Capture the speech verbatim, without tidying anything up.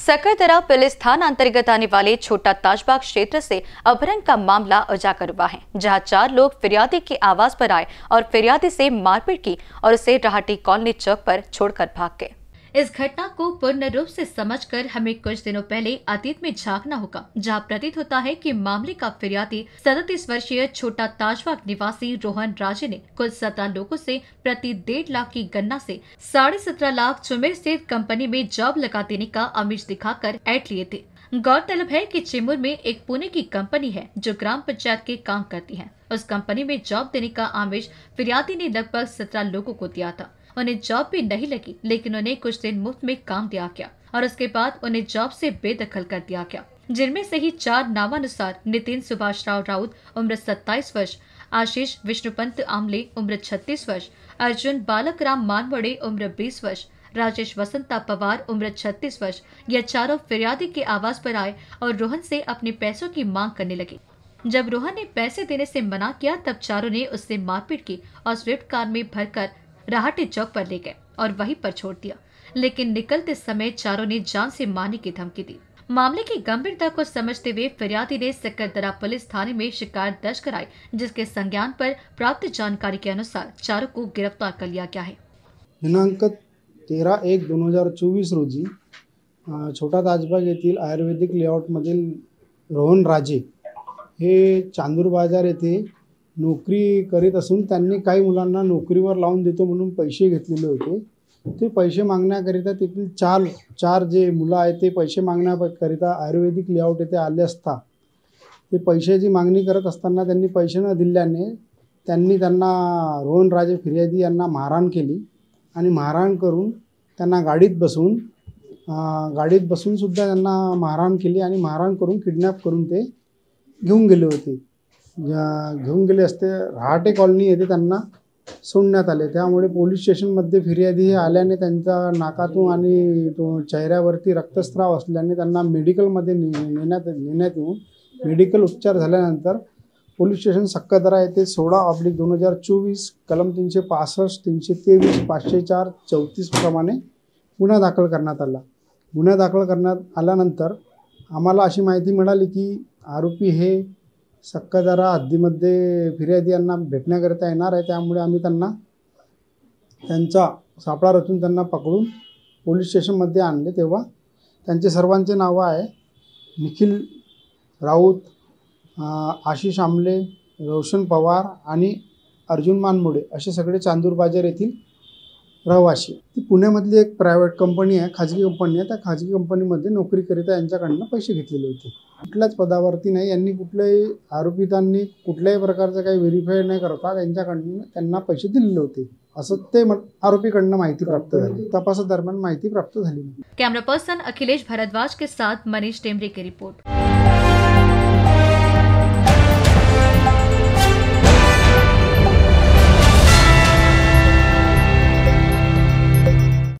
सकरदरा police थाना अंतर्गत आने वाले छोटा ताजबाग क्षेत्र से अपहरण का मामला उजागर हुआ है, जहां चार लोग फिरियादी के आवास पर आए और फिरियादी से मारपीट की और उसे राहटी कॉलोनी चौक पर छोड़कर भाग गए। इस घटना को पूर्ण रूप से समझकर हमें कुछ दिनों पहले अतीत में झांकना होगा, जहां प्रतीत होता है कि मामले का फिरियादी सैंतीस वर्षीय छोटा ताजबाग निवासी रोहन राजे ने कुल सत्रह लोगों से प्रति डेढ़ लाख की गन्ना से साढ़े सत्रह लाख चिमूर स्थित कंपनी में जॉब लगा देने का आमिष दिखाकर ऐड लिए थे। गौरतलब है कि चिमूर में एक पुणे की कंपनी है जो ग्राम पंचायत के काम करती है। उस कंपनी में जॉब देने का आमिष फिरियादी ने लगभग सत्रह लोगों को दिया था। उन्हें जॉब भी नहीं लगी, लेकिन उन्हें कुछ दिन मुफ्त में काम दिया गया और उसके बाद उन्हें जॉब से बेदखल कर दिया गया, जिनमें से ही चार नामानुसार नितिन सुभाष राव राउत उम्र सत्ताईस वर्ष, आशीष विष्णुपंत आमले उम्र छत्तीस वर्ष, अर्जुन बालक राम मानवड़े उम्र बीस वर्ष, राजेश वसंता पवार उम्र छत्तीस वर्ष, यह चारों फिरियादी के आवास पर आए और रोहन से अपने पैसों की मांग करने लगे। जब रोहन ने पैसे देने से मना किया, तब चारों ने उससे मारपीट की और स्विफ्ट कार में भरकर राहटी चौक पर ले गए और वहीं पर छोड़ दिया, लेकिन निकलते समय चारों ने जान से मारने की धमकी दी। मामले की गंभीरता को समझते हुए फिरियादी ने सकरदरा पुलिस थाने में शिकायत दर्ज कराई, जिसके संज्ञान पर प्राप्त जानकारी के अनुसार चारों को गिरफ्तार कर लिया गया है। दिनांक तेरा एक दोन हजार चोवीस रोजी छोटा ताजबाग येथील आयुर्वेदिक लेआउटमधील रोहन राजे हे चांदूर बाजार येथे नोकरी करीत असून त्यांनी काही मुलांना नोकरीवर लावून देतो म्हणून पैसे घेतलेले होते। ते पैसे मागण्याकरिता तेथील चार चार जे मुलं आहेत ते पैसे मागण्याकरिता आयुर्वेदिक लेआउट येथे आले असता ते पैशाची मागणी करत असताना त्यांनी पैसे न दिल्याने त्यांनी त्यांना रोहन राजे फिर्यादी यांना मारहाण केली आणि मारहाण करून त्यांना गाडीत बसवून गाडीत बसून सुद्धा त्यांना मारहाण केली आणि मारहाण करून किडनॅप करून ते घेऊन गेले होते। घेऊन गेले असते राहटे कॉलनी येथे त्यांना सोडण्यात आले। त्यामुळे पोलीस स्टेशनमध्ये फिर्यादी आल्याने त्यांच्या नाकातून आणि तो चेहऱ्यावरती रक्तस्राव असल्याने त्यांना मेडिकलमध्ये नेण्यात नेण्यात येऊन मेडिकल उपचार झाल्यानंतर पोलीस स्टेशन सकरदरा येथे सोळा ऑब्लिक दोन हजार चोवीस कलम तीनशे पासष्ट तीनशे तेवीस पाचशे चार चौतीस प्रमाणे गुन्हा दाखल करण्यात आला। गुन्हा दाखल करण्यात आल्यानंतर आम्हाला अशी माहिती मिळाली की आरोपी हे सकरदरा हद्दीमध्ये फिर्यादी यांना भेटण्याकरिता येणार आहे। त्यामुळे आम्ही त्यांना त्यांचा सापळा रचून त्यांना पकडून पोलीस स्टेशनमध्ये आणले। तेव्हा त्यांचे सर्वांचे नाव आहे निखिल राऊत, आशिष आमले, रोशन पवार आणि अर्जुन मानमोडे असे सगळे चांदूर बाजार येथील रहिवासी। ती पुण्यामधली एक प्रायव्हेट कंपनी आहे, खाजगी कंपनी आहे। त्या खाजगी कंपनीमध्ये नोकरीकरिता यांच्याकडून पैसे घेतलेले होते। कुठल्याच पदावरती नाही, यांनी कुठल्याही आरोपितांनी कुठल्याही प्रकारचं काही व्हेरीफाय न करता त्यांच्याकडून त्यांना पैसे दिलेले होते असं ते आरोपीकडनं माहिती प्राप्त झाली। तपासादरम्यान माहिती प्राप्त झाली। कैमरा पर्सन अखिलेश भारद्वाज के साथ मनीष टेमरे की रिपोर्ट।